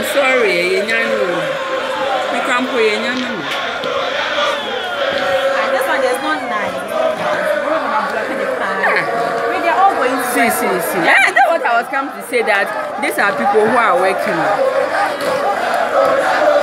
sorry, you know. You can't put in your name. This one is not nice. They're all going to see. Yeah, that's what I was coming to say, that these are people who are working.